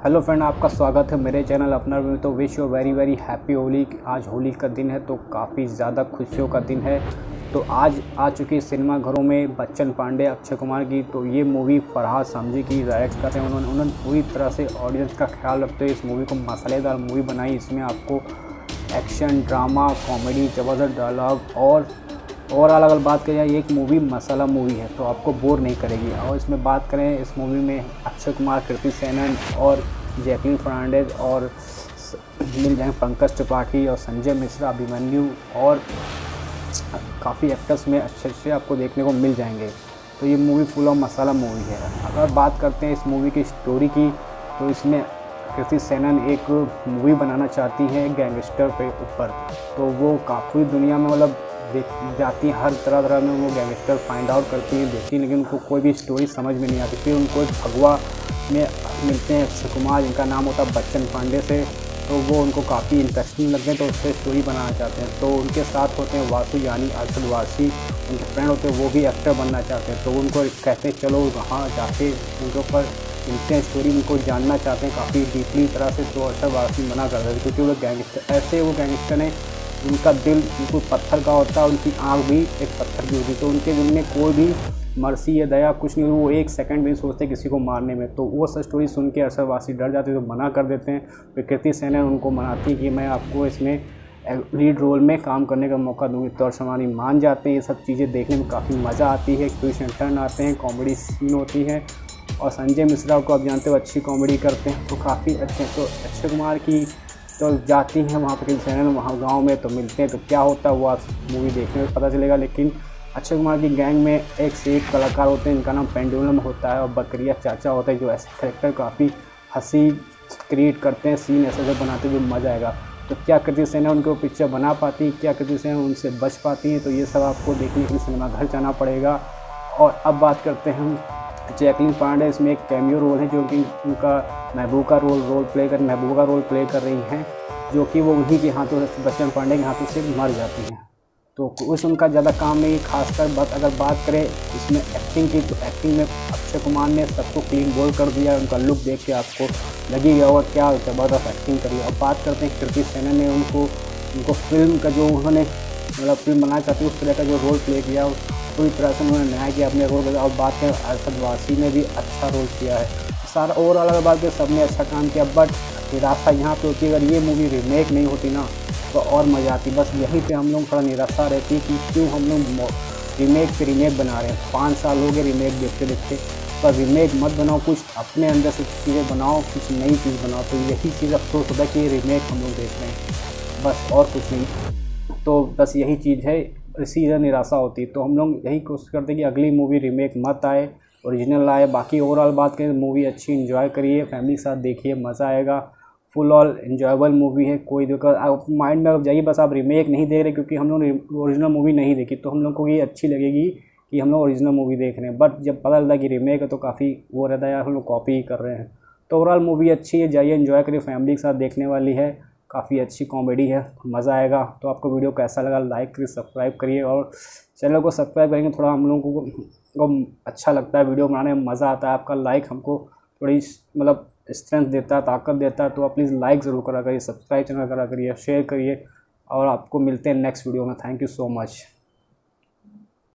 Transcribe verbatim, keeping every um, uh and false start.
Hello friend, आपका स्वागत है मेरे चैनल अपना में। तो wish you very very happy Holi. आज होली का दिन है तो काफ़ी ज़्यादा खुशियों का दिन है। तो आज आ चुकी सिनेमा घरों में बच्चन पांडे, अक्षय कुमार की। तो ये मूवी फरहाद सामजी की डायरेक्ट करते हैं उन्होंने उन्होंने पूरी तरह से ऑडियंस का ख्याल रखते हुए इस मूवी को मसालेदार मूवी बनाई। इसमें आपको एक्शन, ड्रामा, कॉमेडी, ज़बरदस्त डायलॉग और ओवरऑल अगर बात करें ये एक मूवी मसाला मूवी है तो आपको बोर नहीं करेगी। और इसमें बात करें इस मूवी में अक्षय कुमार, कृति सेनन और जैकलीन फर्नांडिस और मिल जाएंगे पंकज त्रिपाठी और संजय मिश्रा, अभिमन्यु और काफ़ी एक्टर्स में अच्छे अच्छे आपको देखने को मिल जाएंगे। तो ये movie full of masala movie है। अगर बात करते हैं इस मूवी की स्टोरी की तो इसमें कृति सेनन एक मूवी बनाना चाहती हैं गैंगस्टर पे ऊपर। तो वो काफ़ी दुनिया में मतलब देख जाती हैं, हर तरह तरह में वो गैंगस्टर फाइंड आउट करती हैं, देखती हैं, लेकिन उनको कोई भी स्टोरी समझ में नहीं आती। फिर उनको एक भगवा में मिलते हैं अक्षय कुमार, जिनका नाम होता है बच्चन पांडे से। तो वो उनको काफ़ी इंटरेस्टिंग लगते हैं तो उससे स्टोरी बनाना चाहते हैं। तो उनके साथ होते हैं वासु यानी अरशद वारसी, उनके फ्रेंड होते हैं, वो भी एक्टर बनना चाहते हैं। तो उनको कहते हैं चलो वहाँ जाके उनके ऊपर मिलते हैं, स्टोरी उनको जानना चाहते हैं काफ़ी डीपली तरह से। तो अरशद वारसी मना कर देते क्योंकि वो गैंगस्टर ऐसे वो गैंगस्टर हैं, उनका दिल बिल्कुल पत्थर का होता है, उनकी आँख भी एक पत्थर की होती है। तो उनके दिल में कोई भी मर्सी या दया कुछ नहीं, वो एक सेकंड भी सोचते किसी को मारने में। तो वो सब स्टोरी सुन के अरशद वारसी डर जाते हैं तो मना कर देते हैं। फिर कृति सेनन उनको मनाती है कि मैं आपको इसमें लीड रोल में काम करने का मौका दूँगी। तो अरशद वारसी मान जाते हैं। ये सब चीज़ें देखने में काफ़ी मज़ा आती है, ट्विस्ट एंड टर्न आते हैं, कॉमेडी सीन होती है। और संजय मिश्रा को आप जानते हो अच्छी कॉमेडी करते हैं तो काफ़ी अच्छे। तो अक्षय कुमार की तो जाती हैं वहाँ पर सेनन वहाँ गांव में तो मिलते हैं। तो क्या होता है वो आप मूवी देखने में पता चलेगा। लेकिन अक्षय कुमार की गैंग में एक से एक कलाकार होते हैं, इनका नाम पेंडुलम होता है और बकरिया चाचा होता है, जो ऐसे करेक्टर काफ़ी हंसी क्रिएट करते हैं, सीन ऐसे ऐसे बनाते हैं जो मज़ा आएगा। तो क्या कृति सेनन उनको पिक्चर बना पाती, क्या कृति सेनन उनसे बच पाती हैं, तो ये सब आपको देखने के लिए सिनेमा घर जाना पड़ेगा। और अब बात करते हैं हम जैकलीन फर्नांडिस। इसमें एक कैमियो रोल है जो कि उनका महबूब का रोल रोल प्ले कर महबूब का रोल प्ले कर रही हैं, जो कि वो उन्हीं के हाथों से बच्चन पांडे के हाथों से मर जाती हैं। तो उस उनका ज़्यादा काम नहीं। खासकर बात अगर बात करें इसमें एक्टिंग की तो एक्टिंग में अक्षय कुमार ने सबको क्लीन बोल कर दिया। उनका लुक देख के आपको लगी होगा क्या ज़बरदस्त एक्टिंग करी। अब बात करते हैं कृति सेनन ने उनको उनको फिल्म का जो उन्होंने मतलब फिल्म बनाना चाहती है उस तरह का जो रोल प्ले किया पूरी तरह से उन्होंने न्याय किया अपने रोल का। और बात करें अरशद वारसी ने भी अच्छा रोल किया है। सारा ओवरऑल अगर बात करें सबने अच्छा काम किया। बट निराशा यहाँ पे होती है, अगर ये मूवी रीमेक नहीं होती ना तो और मज़ा आती। बस यहीं पे हम लोग थोड़ा निराशा रहती कि क्यों हम लोग रीमेक पे रीमेक बना रहे हैं। पाँच साल हो गए रीमेक देखते देखते, पर रीमेक मत बनाओ, कुछ अपने अंदर से चीज़ें बनाओ, कुछ नई चीज़ बनाओ। तो यही चीज़ अफसोस होता है कि ये रीमेक हम लोग देख रहे हैं, बस और कुछ नहीं। तो बस यही चीज़ है, इसी से निराशा होती। तो हम लोग यही कोशिश करते हैं कि अगली मूवी रीमेक मत आए, ओरिजिनल आए। बाकी ओवरऑल बात करें मूवी अच्छी एंजॉय करिए, फैमिली के साथ देखिए, मज़ा आएगा। फुल ऑल एंजॉयबल मूवी है, कोई दिक्कत आप माइंड में जाइए। बस आप रीमेक नहीं देख रहे क्योंकि हम लोग ओरिजिनल मूवी नहीं देखी, तो हम लोग को ये अच्छी लगेगी कि हम लोग ओरिजिनल मूवी देख रहे हैं। बट जब पता चलता है कि रीमेक है तो काफ़ी वो रहता है यार हम लोग कॉपी ही कर रहे हैं। तो ओवरऑल मूवी अच्छी है, जाइए एंजॉय करिए, फैमिली के साथ देखने वाली है, काफ़ी अच्छी कॉमेडी है, मज़ा आएगा। तो आपको वीडियो कैसा लगा लाइक करिए, सब्सक्राइब करिए और चैनल को सब्सक्राइब करेंगे थोड़ा हम लोगों को, को अच्छा लगता है, वीडियो बनाने में मज़ा आता है। आपका लाइक हमको थोड़ी मतलब स्ट्रेंथ देता है, ताकत देता है। तो आप प्लीज़ लाइक ज़रूर करा करिए, सब्सक्राइब चैनल करा करिए, शेयर करिए और आपको मिलते हैं नेक्स्ट वीडियो में। Thank you so much.